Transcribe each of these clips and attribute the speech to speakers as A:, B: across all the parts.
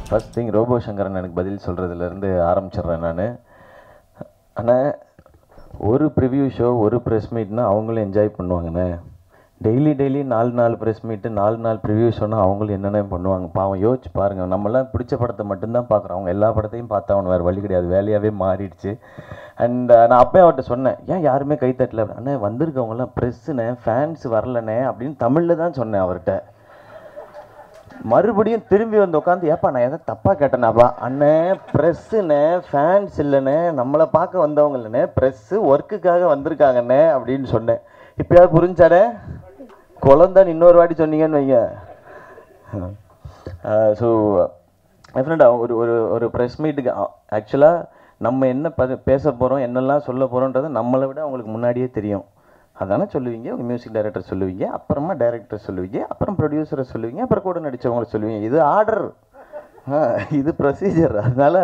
A: First thing robot Sankaran எனக்கு பதில் சொல்கிறதுலேருந்து ஆரம்பிச்சிடுறேன் நான். ஆனால் ஒரு ப்ரிவ்யூ ஷோ ஒரு ப்ரெஸ் மீட்னா அவங்களும் என்ஜாய் பண்ணுவாங்கண்ணே. டெய்லி 4 ப்ரெஸ் மீட்டு 4 ப்ரிவ்யூ ஷோனா அவங்களும் என்னென்ன பண்ணுவாங்க பாவம். யோசிச்சு பாருங்கள், நம்மளாம் பிடிச்ச படத்தை மட்டும்தான் பார்க்குறோம். அவங்க எல்லா படத்தையும் பார்த்தா அவனு வேறு வழி கிடையாது, வேலையாகவே மாறிடுச்சு. அண்ட் நான் அப்போயே அவர்கிட்ட சொன்னேன், ஏன் யாருமே கைத்தட்டல? அண்ணே வந்திருக்கவங்களாம் ப்ரெஸ்ஸுண்ணே, ஃபேன்ஸ் வரலண்ணே அப்படின்னு தமிழில் தான் சொன்னேன் அவர்கிட்ட. மறுபடியும் திரும்பி வந்து உட்காந்து, ஏப்பா நான் எதாவது தப்பாக கேட்டேனாப்பா? அண்ணே ப்ரெஸ்ஸுண்ணே, ஃபேன்ஸ் இல்லைண்ணே, நம்மளை பார்க்க வந்தவங்க இல்லைண்ணே, ப்ரெஸ்ஸு ஒர்க்குக்காக வந்திருக்காங்கண்ணே அப்படின்னு சொன்னேன். இப்போயாவது புரிஞ்சாடே? குழந்தைன்னு இன்னொரு வாட்டி சொன்னீங்கன்னு வைங்க. ஸோ டெஃபினட்டாக ஒரு ஒரு ஒரு ப்ரெஸ் மீட்டுக்கு ஆக்சுவலாக நம்ம என்ன பேச போகிறோம், என்னெல்லாம் சொல்ல போகிறோன்றது நம்மளை விட அவங்களுக்கு முன்னாடியே தெரியும். அதானே சொல்லுவீங்க, உங்கள் மியூசிக் டைரக்டர் சொல்லுவீங்க, அப்புறமா டைரக்டர் சொல்லுவீங்க, அப்புறம் ப்ரொடியூசரை சொல்லுவீங்க, அப்புறம் கூட நடித்தவங்களை சொல்லுவீங்க. இது ஆர்டர், இது ப்ரொசீஜர். அதனால்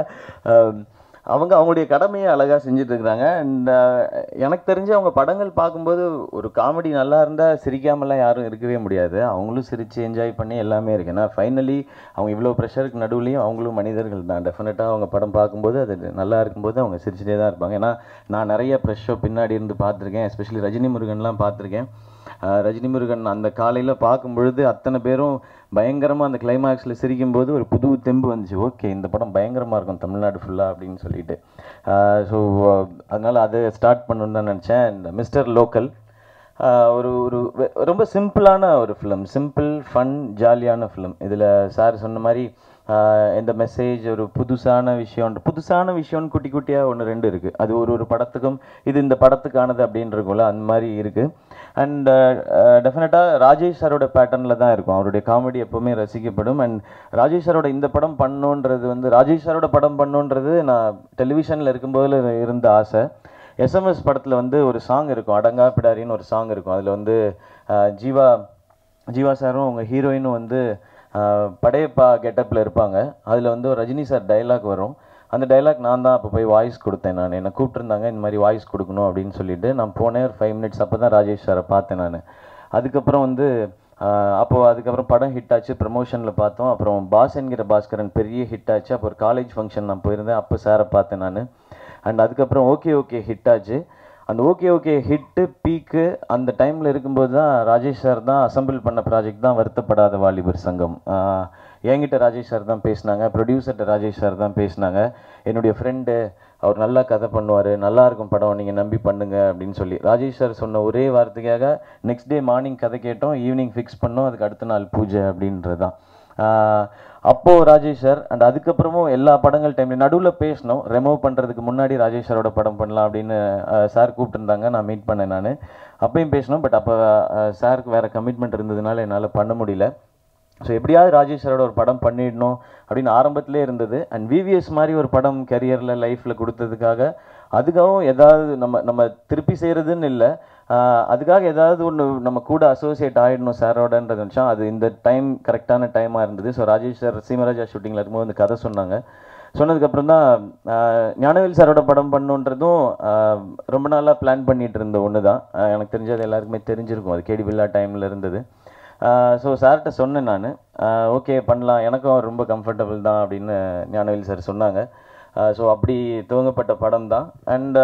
A: அவங்க அவங்களுடைய கடமையை அழகாக செஞ்சிட்ருக்குறாங்க. அண்ட் எனக்கு தெரிஞ்சு அவங்க படங்கள் பார்க்கும்போது ஒரு காமெடி நல்லா இருந்தால் சிரிக்காமலாம் யாரும் இருக்கவே முடியாது. அவங்களும் சிரித்து என்ஜாய் பண்ணி எல்லாமே இருக்குது. ஏன்னா ஃபைனலி அவங்க இவ்வளோ ப்ரெஷருக்கு நடுவுலையும் அவங்களும் மனிதர்கள் தான். டெஃபினட்டாக அவங்க படம் பார்க்கும்போது அது நல்லா இருக்கும்போது அவங்க சிரிச்சுட்டே தான் இருப்பாங்க. ஏன்னா நான் நிறைய ப்ரெஷ் ஷோ பின்னாடி இருந்து பார்த்துருக்கேன். எஸ்பெஷலி ரஜினி முருகன்லாம் பார்த்துருக்கேன். ரஜினி முருகன் அந்த காலையில் பார்க்கும்பொழுது அத்தனை பேரும் பயங்கரமாக அந்த கிளைமேக்ஸில் சிரிக்கும்போது ஒரு புது தெம்பு வந்துச்சு. ஓகே, இந்த படம் பயங்கரமாக இருக்கும் தமிழ்நாடு ஃபுல்லாக அப்படின்னு சொல்லிட்டு. ஸோ அதனால் அதை ஸ்டார்ட் பண்ணணுன்னு தான் நினச்சேன். இந்த மிஸ்டர் லோக்கல் ஒரு ஒரு ரொம்ப சிம்பிளான ஒரு ஃபிலிம், சிம்பிள் ஃபன் ஜாலியான ஃபிலிம். இதில் சார் சொன்ன மாதிரி இந்த மெசேஜ் ஒரு புதுசான விஷயம்னு குட்டி குட்டியாக 1-2 இருக்குது. அது ஒரு ஒரு படத்துக்கும் இது இந்த படத்துக்கானது அப்படின்னு இருக்கும்ல, அந்த மாதிரி இருக்குது. அண்ட் டெஃபினட்டாக ராஜேஷ் சாரோட பேட்டர்னில் தான் இருக்கும். அவருடைய காமெடி எப்போவுமே ரசிக்கப்படும். அண்ட் ராஜேஷ் சாரோட இந்த படம் பண்ணுன்றது ராஜேஷ் சாரோட படம் பண்ணுன்றது நான் டெலிவிஷனில் இருக்கும்போது இருந்த ஆசை. எஸ்எம்எஸ் படத்தில் ஒரு சாங் இருக்கும், அடங்கா பிடாரின்னு ஒரு சாங் இருக்கும். அதில் ஜீவா சாரும் உங்கள் ஹீரோயினும் படையப்பா கெட்டப்பில் இருப்பாங்க. அதில் ஒரு ரஜினி சார் டைலாக் வரும். அந்த டைலாக் நான் தான் அப்போ போய் வாய்ஸ் கொடுத்தேன். நான் என்னை கூப்பிட்டுருந்தாங்க, இந்த மாதிரி வாய்ஸ் கொடுக்கணும் அப்படின்னு சொல்லிட்டு நான் போனேன். ஒரு 5 மினிட்ஸ் அப்போ தான் ராஜேஷ் சாரை பார்த்தேன் நான். அதுக்கப்புறம் அதுக்கப்புறம் படம் ஹிட் ஆச்சு, ப்ரமோஷனில் பார்த்தோம். அப்புறம் பாஸ் என்கிற பாஸ்கரன் பெரிய ஹிட் ஆச்சு. அப்போ ஒரு காலேஜ் ஃபங்க்ஷன் நான் போயிருந்தேன், அப்போ சாரை பார்த்தேன் நான். அண்ட் அதுக்கப்புறம் ஓகே ஹிட் ஆச்சு. அந்த ஓகே ஹிட்டு பீக்கு அந்த டைமில் இருக்கும்போது தான் ராஜேஷ் சார் தான் அசம்பிள் பண்ண ப்ராஜெக்ட் தான் வருத்தப்படாத வாலிபர் சங்கம். என்கிட்ட ராஜேஷ் சார் தான் பேசினாங்க, ப்ரொடியூசர்கிட்ட ராஜேஷ் சார் தான் பேசினாங்க. என்னுடைய ஃப்ரெண்டு அவர் நல்லா கதை பண்ணுவார், நல்லாயிருக்கும் படம், நீங்கள் நம்பி பண்ணுங்க அப்படின்னு சொல்லி ராஜேஷ் சார் சொன்ன ஒரே வார்த்தைக்காக நெக்ஸ்ட் டே மார்னிங் கதை கேட்டோம், ஈவினிங் ஃபிக்ஸ் பண்ணோம், அதுக்கு அடுத்த நாள் பூஜை அப்படின்றது தான். அப்போது ராஜேஷ் சார் அண்ட் அதுக்கப்புறமும் எல்லா படங்கள் டைம்ல நடுவில் பேசினோம். ரெமூவ் பண்ணுறதுக்கு முன்னாடி ராஜேஷ் சாரோட படம் பண்ணலாம் அப்படின்னு சார் கூப்பிட்டுருந்தாங்க. நான் மீட் பண்ணேன் நான். அப்பையும் பேசினோம். பட் அப்போ சாருக்கு வேறு கமிட்மெண்ட் இருந்ததுனால என்னால் பண்ண முடியல. ஸோ எப்படியாவது ராஜேஷ் சாரோட ஒரு படம் பண்ணிடணும் அப்படின்னு ஆரம்பத்திலே இருந்தது. அண்ட் விவிஎஸ் மாதிரி ஒரு படம் கரியரில் லைஃப்பில் கொடுத்ததுக்காக அதுக்காகவும் ஏதாவது நம்ம திருப்பி செய்கிறதுன்னு இல்லை, அதுக்காக ஏதாவது ஒன்று நம்ம கூட அசோசியேட் ஆகிடணும் சாரோடன்றது நினச்சோம். அது இந்த டைம் கரெக்டான டைமாக இருந்தது. ஸோ ராஜேஷ் சார் சீமராஜா ஷூட்டிங்கில் இருக்கும்போது கதை சொன்னதுக்கப்புறம் தான் ஞானவேல் சாரோட படம் பண்ணுன்றதும் ரொம்ப நாளாக பிளான் பண்ணிகிட்டு இருந்த ஒன்று தான். எனக்கு தெரிஞ்சது எல்லாருக்குமே தெரிஞ்சிருக்கும், அது கேடி பில்லா டைமில் இருந்தது. ஸோ சார்கிட்ட சொன்னேன் நான், ஓகே பண்ணலாம், எனக்கும் ரொம்ப கம்ஃபர்டபுள் தான் அப்படின்னு ஞானவேல் சார் சொன்னாங்க. ஸோ அப்படி துவங்கப்பட்ட படம் தான். அண்ட்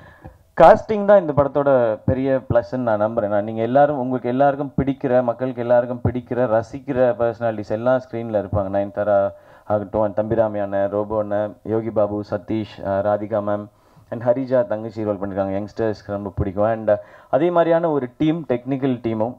A: காஸ்டிங் தான் இந்த படத்தோட பெரிய ப்ளஸ்ன்னு நான் நம்புகிறேன். நீங்கள் எல்லோரும் உங்களுக்கு எல்லாருக்கும் பிடிக்கிற, மக்களுக்கு எல்லாருக்கும் பிடிக்கிற, ரசிக்கிற பர்சனாலிட்டிஸ் எல்லாம் ஸ்க்ரீனில் இருப்பாங்க. நயன்தாரா ஆகட்டும், தம்பிராமி அண்ணன், ரோபோ அண்ணன், யோகி பாபு, சதீஷ், ராதிகா மேம் அண்ட் ஹரிஜா தங்கச்சி ரோல் பண்ணியிருக்காங்க. யங்ஸ்டர்ஸ்க்கு ரொம்ப பிடிக்கும். அண்ட் அதே மாதிரியான ஒரு டீம், டெக்னிக்கல் டீமும்.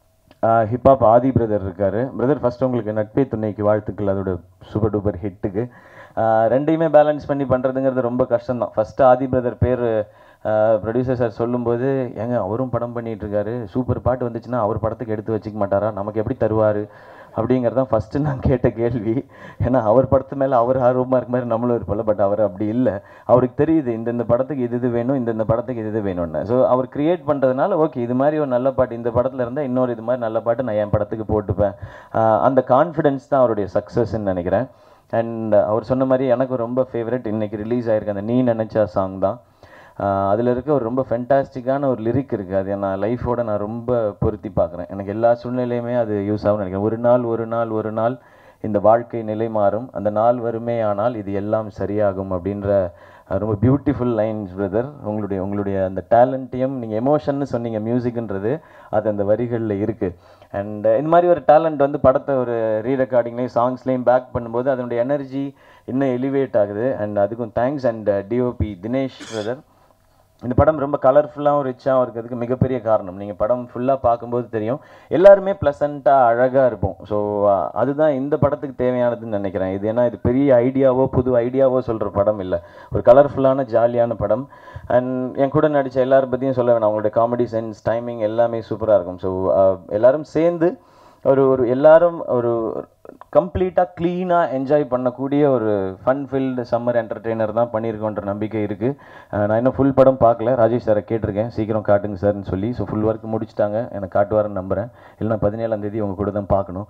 A: ஹிப்ஹாப் ஆதி பிரதர் இருக்கார். பிரதர் ஃபஸ்ட்டு உங்களுக்கு நட்பே துணைக்கு வாழ்த்துக்கள், அதோட சூப்பர் டூப்பர் ஹிட்டுக்கு. ரெண்டையுமே பேலன்ஸ் பண்ணி பண்ணுறதுங்கிறது ரொம்ப கஷ்டம்தான். ஃபஸ்ட்டு ஆதி பிரதர் பேர் ப்ரொடியூசர் சார் சொல்லும்போது, ஏங்க அவரும் படம் பண்ணிகிட்ருக்காரு, சூப்பர் பாட்டு வந்துச்சுன்னா அவர் படத்துக்கு எடுத்து வச்சுக்க மாட்டாரா, நமக்கு எப்படி தருவார் அப்படிங்கிறது தான் ஃபஸ்ட்டு நான் கேட்ட கேள்வி. ஏன்னா அவர் படத்து மேலே அவர் ஆர்வமாக இருக்க மாதிரி நம்மளும் இருப்போம்ல. பட் அவர் அப்படி இல்லை, அவருக்கு தெரியுது இந்த படத்துக்கு இது வேணும், இந்த படத்துக்கு இது வேணும்னு. ஸோ அவர் கிரியேட் பண்ணுறதுனால ஓகே இது மாதிரி ஒரு நல்ல பாட்டு இந்த படத்தில் இருந்தால் இன்னொரு இது மாதிரி நல்ல பாட்டு நான் என் படத்துக்கு போட்டுப்பேன். அந்த கான்ஃபிடென்ஸ் தான் அவருடைய சக்ஸஸ்ன்னு நினைக்கிறேன். அண்ட் அவர் சொன்ன மாதிரி எனக்கு ரொம்ப ஃபேவரட் இன்றைக்கி ரிலீஸ் ஆகிருக்கு அந்த நீ நினச்சா சாங் தான். அதில் இருக்க ஒரு ரொம்ப ஃபென்டாஸ்டிக்கான ஒரு லிரிக் இருக்குது. அது நான் லைஃபோட நான் ரொம்ப பொருத்தி பார்க்குறேன். எனக்கு எல்லா சூழ்நிலையுமே அது யூஸ் ஆகும்னு நினைக்கிறேன். ஒரு நாள் இந்த வாழ்க்கை நிலை மாறும், அந்த நாள் வருமே ஆனால் இது எல்லாம் சரியாகும் அப்படின்ற ரொம்ப பியூட்டிஃபுல் லைன்ஸ் பிரதர். உங்களுடைய அந்த டேலண்ட்டையும் நீங்கள் எமோஷன்னு சொன்னீங்க, மியூசிக்ன்றது அது அந்த வரிகளில் இருக்குது. அண்ட் இந்த மாதிரி ஒரு டேலண்ட் வந்து படத்தை ஒரு ரீரெக்கார்டிங்லேயும் சாங்ஸ்லேயும் பேக் பண்ணும்போது அதனுடைய எனர்ஜி இன்னும் எலிவேட் ஆகுது. அண்ட் அதுக்கும் thanks. And DOP Dinesh brother, இந்த படம் ரொம்ப கலர்ஃபுல்லாகவும் ரிச்சாகவும் இருக்கிறதுக்கு மிகப்பெரிய காரணம் நீங்கள் படம் ஃபுல்லாக பார்க்கும்போது தெரியும், எல்லாருமே ப்ளசண்ட்டாக அழகாக இருப்போம். ஸோ அதுதான் இந்த படத்துக்கு தேவையானதுன்னு நினைக்கிறேன். இது ஏன்னா இது பெரிய ஐடியாவோ புது ஐடியாவோ சொல்கிற படம் இல்லை, ஒரு கலர்ஃபுல்லான ஜாலியான படம். அண்ட் என் கூட நடித்த எல்லாரும் பற்றியும் சொல்ல வேணாம், அவங்களோட காமெடி சென்ஸ், டைமிங் எல்லாமே சூப்பராக இருக்கும். ஸோ எல்லோரும் சேர்ந்து ஒரு எல்லாரும் ஒரு கம்ப்ளீட்டாக க்ளீனாக என்ஜாய் பண்ணக்கூடிய ஒரு ஃபன் ஃபில்டு சம்மர் என்டர்டெய்னர் தான் பண்ணியிருக்கோன்ற நம்பிக்கை இருக்குது. நான் இன்னும் ஃபுல் படம் பார்க்கல, ராஜேஷ் சாரை கேட்டிருக்கேன் சீக்கிரம் காட்டுங்க சார்னு சொல்லி. ஸோ ஃபுல் ஒர்க் முடிச்சுட்டாங்க, எனக்கு காட்டுவாருன்னு நம்புகிறேன். இல்லைனா 17ஆம் தேதி உங்கள் கூட தான் பார்க்கணும்.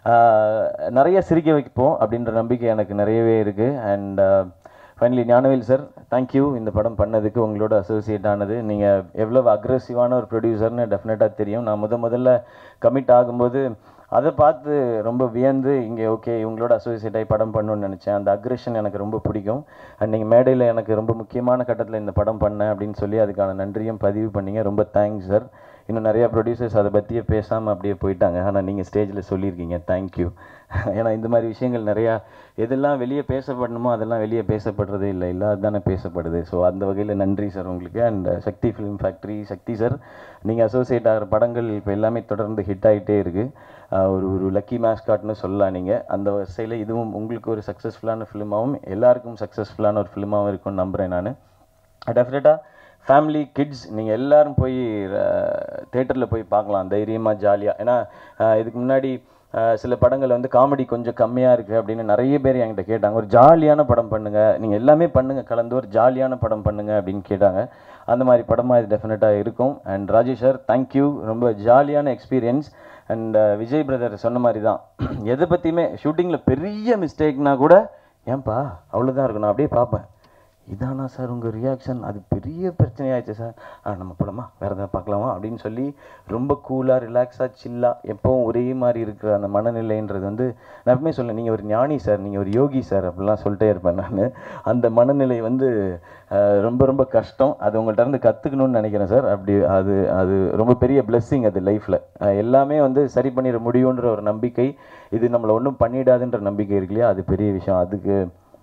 A: நிறைய சிரிக்க வைப்போம் அப்படின்ற நம்பிக்கை எனக்கு நிறையவே இருக்குது. And finally Gnanavel sir, thank you இந்த படம் பண்ணதுக்கு, உங்களோட அசோசியேட் ஆனது. நீங்கள் எவ்வளோ அக்ரெசிவான ஒரு ப்ரொடியூசர்னு டெஃபினட்டாக தெரியும். நான் முதல்ல கமிட் ஆகும்போது அதை பார்த்து ரொம்ப வியந்து இங்கே ஓகே இவங்களோட அசோசியேட் ஆகி படம் பண்ணணும்னு நினச்சேன். அந்த அக்ரெஷன் எனக்கு ரொம்ப பிடிக்கும். அண்ட் நீங்கள் மேடையில் எனக்கு ரொம்ப முக்கியமான கட்டத்தில் இந்த படம் பண்ணேன் அப்படின்னு சொல்லி அதுக்கான நன்றியும் பதிவு பண்ணிங்க. ரொம்ப தேங்க்ஸ் சார். இன்னும் நிறையா ப்ரொடியூசர்ஸ் அதை பற்றியே பேசாமல் அப்படியே போயிட்டாங்க, ஆனால் நீங்கள் ஸ்டேஜில் சொல்லியிருக்கீங்க, தேங்க்யூ. ஏன்னா இந்த மாதிரி விஷயங்கள் நிறையா எதெல்லாம் வெளியே பேசப்படணுமோ அதெல்லாம் வெளியே பேசப்படுறதே இல்லை, அதுதானே பேசப்படுது. ஸோ அந்த வகையில் நன்றி சார் உங்களுக்கு. And Sakthi film factory, Sakthi sir, நீங்கள் அசோசியேட் ஆகிற படங்கள் இப்போ எல்லாமே தொடர்ந்து ஹிட் ஆகிட்டே இருக்குது. ஒரு லக்கி மேஸ்காட்னு சொல்லலாம் நீங்கள். அந்த வரிசையில் இதுவும் உங்களுக்கு ஒரு சக்ஸஸ்ஃபுல்லான ஃபிலிமாகவும் எல்லாருக்கும் சக்ஸஸ்ஃபுல்லான ஒரு ஃபிலிமாகவும் இருக்கும்னு நம்புகிறேன் நான். டெஃபினட்டாக ஃபேமிலி கிட்ஸ் நீங்கள் எல்லோரும் போய் தேட்டரில் போய் பார்க்கலாம் தைரியமாக ஜாலியாக. ஏன்னா இதுக்கு முன்னாடி சில படங்கள் வந்து காமெடி கொஞ்சம் கம்மியாக இருக்குது அப்படின்னு நிறைய பேர் என்கிட்ட கேட்டாங்க. ஒரு ஜாலியான படம் பண்ணுங்கள், நீங்கள் எல்லாமே பண்ணுங்கள் கலந்து ஒரு ஜாலியான படம் பண்ணுங்கள் அப்படின்னு கேட்டாங்க. அந்த மாதிரி படமாக இது டெஃபினட்டாக இருக்கும். அண்ட் ராஜேஷ் சார், தேங்க்யூ, ரொம்ப ஜாலியான எக்ஸ்பீரியன்ஸ். அண்ட் விஜய் பிரதர் சொன்ன மாதிரி தான், எதை பற்றியுமே ஷூட்டிங்கில் பெரிய மிஸ்டேக்னா கூட ஏன்பா அவ்வளோதான் இருக்கும், நான் அப்படியே பார்ப்பேன், இதானா சார் உங்கள் ரியாக்ஷன், அது பெரிய பிரச்சனையாயிடுச்சு சார், நம்ம படமா வேறு எதாவது பார்க்கலாமா அப்படின்னு சொல்லி ரொம்ப கூலாக ரிலாக்ஸாக சில்லாக எப்போவும் ஒரே மாதிரி இருக்கிற அந்த மனநிலைன்றது வந்து நான் எப்பவுமே சொல்லேன், நீங்கள் ஒரு ஞானி சார், நீங்கள் ஒரு யோகி சார் அப்படிலாம் சொல்லிட்டே இருப்பேன் நான். அந்த மனநிலை வந்து ரொம்ப ரொம்ப கஷ்டம், அது உங்கள்கிட்ட இருந்து கற்றுக்கணும்னு நினைக்கிறேன் சார். அப்படி அது ரொம்ப பெரிய பிளெஸ்ஸிங் அது லைஃப்பில். எல்லாமே வந்து சரி பண்ணிட முடியுன்ற ஒரு நம்பிக்கை, இது நம்மளை ஒன்றும் பண்ணிடாதுன்ற நம்பிக்கை இருக்கு இல்லையா, அது பெரிய விஷயம். அதுக்கு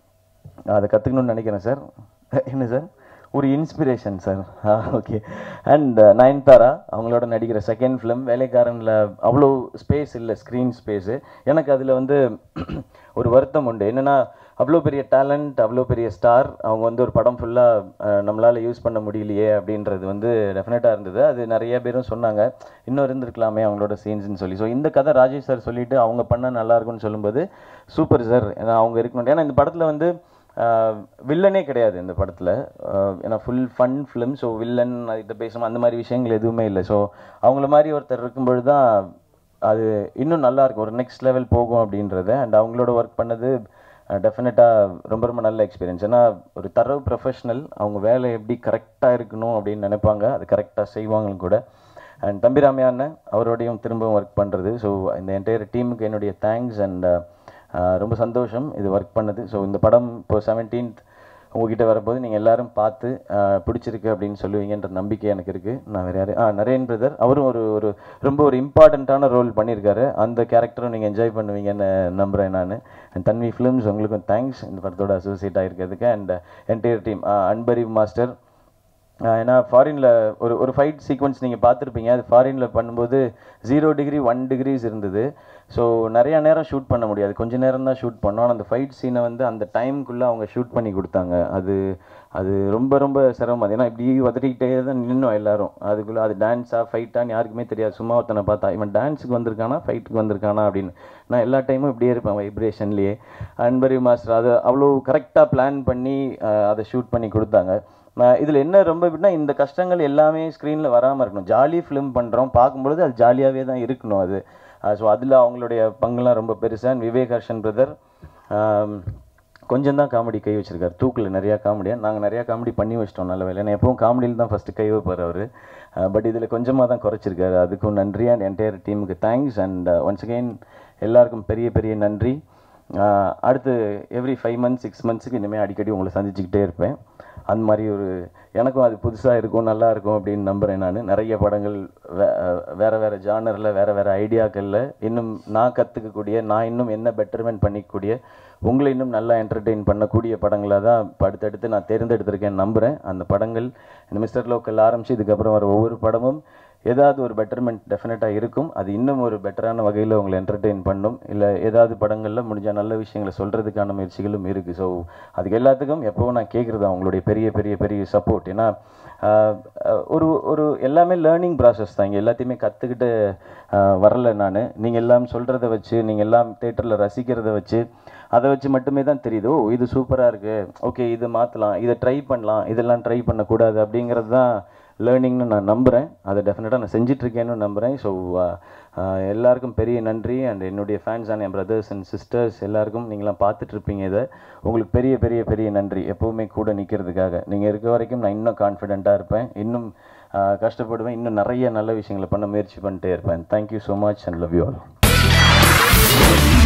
A: அதை கற்றுக்கணும்னு நினைக்கிறேன் சார். என்ன சார் ஒரு inspiration sir. Okay. And Nayanthara அவங்களோட நடிக்கிற செகண்ட் ஃபிலிம் வேலைக்காரனில் அவ்வளோ ஸ்பேஸ் இல்லை, ஸ்க்ரீன் ஸ்பேஸு. எனக்கு அதில் வந்து ஒரு வருத்தம் உண்டு. என்னென்னா அவ்வளோ பெரிய டேலண்ட், அவ்வளோ பெரிய ஸ்டார், அவங்க வந்து ஒரு படம் ஃபுல்லாக நம்மளால் யூஸ் பண்ண முடியலையே அப்படின்றது வந்து டெஃபினட்டாக இருந்தது. அது நிறைய பேரும் சொன்னாங்க, இன்னும் இருந்திருக்கலாமே அவங்களோட சீன்ஸ்ன்னு சொல்லி. ஸோ இந்த கதை ராஜேஷ் சார் சொல்லிவிட்டு அவங்க பண்ணால் நல்லாயிருக்குன்னு சொல்லும்போது சூப்பர் சார், ஏன்னா அவங்க இருக்கணும். ஏன்னா இந்த படத்தில் வந்து வில்லனே கிடையாது இந்த படத்தில், ஏன்னா full fun film. So villain இதை பேசணும் அந்த மாதிரி விஷயங்கள் எதுவுமே இல்லை. ஸோ அவங்கள மாதிரி ஒருத்தர் இருக்கும்பொழுது தான் அது இன்னும் நல்லாயிருக்கும், ஒரு நெக்ஸ்ட் லெவல் போகும் அப்படின்றத. அண்ட் அவங்களோட ஒர்க் பண்ணது டெஃபினட்டாக ரொம்ப ரொம்ப நல்ல எக்ஸ்பீரியன்ஸ். ஏன்னா ஒரு தரவு ப்ரொஃபஷ்னல், அவங்க வேலை எப்படி கரெக்டாக இருக்கணும் அப்படின்னு நினைப்பாங்க, அது கரெக்டாக செய்வாங்களும் கூட. அண்ட் தம்பிராமையா அண்ணன் அவரோடையும் திரும்பவும் ஒர்க் பண்ணுறது. ஸோ இந்த என்டையர் டீமுக்கு என்னுடைய தேங்க்ஸ். அண்ட் ரொம்ப சந்தோஷம் இது ஒர்க் பண்ணது. ஸோ இந்த படம் இப்போ 17th உங்ககிட்ட வரும்போது நீங்கள் எல்லோரும் பார்த்து பிடிச்சிருக்கு அப்படின்னு சொல்லுவீங்கன்ற நம்பிக்கை எனக்கு இருக்குது. நான் வேறு யார், நரேன் பிரதர், அவரும் ஒரு ரொம்ப ஒரு இம்பார்ட்டண்ட்டான ரோல் பண்ணியிருக்காரு. அந்த கேரக்டரும் நீங்கள் என்ஜாய் பண்ணுவீங்கன்னு நம்புகிறேன் நான். அண்ட் தன்வி ஃபிலிம்ஸ் உங்களுக்கும் தேங்க்ஸ் இந்த படத்தோட அசோசியேட் ஆகிருக்கிறதுக்கு. And entire team, Anbariv master, ஏன்னா ஃபாரினில் ஒரு ஃபைட் சீக்வன்ஸ் நீங்கள் பார்த்துருப்பீங்க, அது ஃபாரினில் பண்ணும்போது 0 டிகிரி 1 degrees இருந்தது. ஸோ நிறையா நேரம் ஷூட் பண்ண முடியாது, கொஞ்சம் நேரம் தான் ஷூட் பண்ணோம். ஆனால் அந்த ஃபைட் சீனை வந்து அந்த டைமுக்குள்ளே அவங்க ஷூட் பண்ணி கொடுத்தாங்க. அது ரொம்ப ரொம்ப சிரமம். அது ஏன்னா இப்படி உதறிக்கிட்டே தான் நின்னோம் எல்லோரும். அதுக்குள்ளே அது டான்ஸாக ஃபைட்டான்னு யாருக்குமே தெரியாது. சும்மா ஒருத்தனை பார்த்தா இவன் டான்ஸுக்கு வந்திருக்கானா ஃபைட்டுக்கு வந்திருக்கானா அப்படின்னு. நான் எல்லா டைமும் இப்படியே இருப்பேன் வைப்ரேஷன்லேயே. அன்பரி மாஸ்டர் அது அவ்வளோ கரெக்டாக பிளான் பண்ணி அதை ஷூட் பண்ணி கொடுத்தாங்க. இதில் என்ன ரொம்ப எப்படின்னா இந்த கஷ்டங்கள் எல்லாமே ஸ்க்ரீனில் வராமல் இருக்கணும். ஜாலி ஃபிலிம் பண்ணுறோம், பார்க்கும்பொழுது அது ஜாலியாகவே தான் இருக்கணும் அது. ஸோ அதில் அவங்களுடைய பங்குலாம் ரொம்ப பெருசாக. விவேக் ஹர்ஷன் பிரதர் கொஞ்சம் தான் காமெடி கை வச்சுருக்காரு, தூக்கில் நிறையா காமெடியாக நாங்கள் நிறையா காமெடி பண்ணி வச்சிட்டோம். நல்ல வேலை, ஏன்னா எப்பவும் காமெடியில் தான் ஃபஸ்ட்டு கை வைப்பார் அவர். பட் இதில் கொஞ்சமாக தான் குறைச்சிருக்காரு, அதுக்கும் நன்றி. அண்ட் என்டையர் டீமுக்கு தேங்க்ஸ். அண்ட் ஒன்ஸ் அகெயின் எல்லாருக்கும் பெரிய பெரிய நன்றி. அடுத்து எவ்ரி 5 months 6 monthsக்கு இனிமேல் அடிக்கடி உங்களை சந்திச்சுக்கிட்டே இருப்பேன். அந்த மாதிரி எனக்கும் அது புதுசாக இருக்கும், நல்லா இருக்கும் அப்படின்னு நம்புகிறேன். நான் நிறைய படங்கள் வேறு ஜானரில் வேறு ஐடியாக்களில் இன்னும் நான் கற்றுக்கக்கூடிய, நான் இன்னும் என்ன பெட்டர்மெண்ட் பண்ணிக்கக்கூடிய, உங்களை இன்னும் நல்லா என்டர்டெயின் பண்ணக்கூடிய படங்களாக தான் இப்போ அடுத்தடுத்து நான் தேர்ந்தெடுத்திருக்கேன்னு நம்புகிறேன். அந்த படங்கள் இந்த மிஸ்டர் லோக்கல் ஆரம்பித்து இதுக்கப்புறம் வர ஒவ்வொரு படமும் ஏதாவது ஒரு பெட்டர்மெண்ட் டெஃபினட்டாக இருக்கும். அது இன்னும் ஒரு பெட்டரான வகையில் உங்களை என்டர்டெயின் பண்ணும். இல்லை ஏதாவது படங்களில் முடிஞ்சால் நல்ல விஷயங்களை சொல்கிறதுக்கான முயற்சிகளும் இருக்குது. ஸோ அதுக்கு எல்லாத்துக்கும் எப்போவும் நான் கேட்குறது அவங்களுடைய பெரிய பெரிய பெரிய சப்போர்ட். ஏன்னா ஒரு எல்லாமே லேர்னிங் ப்ராசஸ் தான். இங்கே எல்லாத்தையுமே கற்றுக்கிட்டு வரல நான். நீங்கள் எல்லாம் சொல்கிறத வச்சு, நீங்கள் எல்லாம் தேட்டரில் ரசிக்கிறத வச்சு, அதை வச்சு மட்டுமே தான் தெரியுது, ஓ இது சூப்பராக இருக்குது, ஓகே இது மாற்றலாம், இதை ட்ரை பண்ணலாம், இதெல்லாம் ட்ரை பண்ணக்கூடாது அப்படிங்கிறது தான் லேர்னிங்னு நான் நம்புகிறேன். அதை டெஃபினட்டாக நான் செஞ்சிட்ருக்கேன்னு நம்புகிறேன். ஸோ எல்லாருக்கும் பெரிய நன்றி. அண்ட் என்னுடைய ஃபேன்ஸ் அண்ட் என் பிரதர்ஸ் அண்ட் சிஸ்டர்ஸ் எல்லாருக்கும், நீங்களாம் பார்த்துட்ருப்பீங்க இதை, உங்களுக்கு பெரிய பெரிய பெரிய நன்றி. எப்போவுமே கூட நிற்கிறதுக்காக. நீங்கள் இருக்க வரைக்கும் நான் இன்னும் கான்ஃபிடென்ட்டாக இருப்பேன், இன்னும் கஷ்டப்படுவேன், இன்னும் நிறைய நல்ல விஷயங்களை பண்ண முயற்சி பண்ணிட்டே இருப்பேன். Thank you so much and love you all.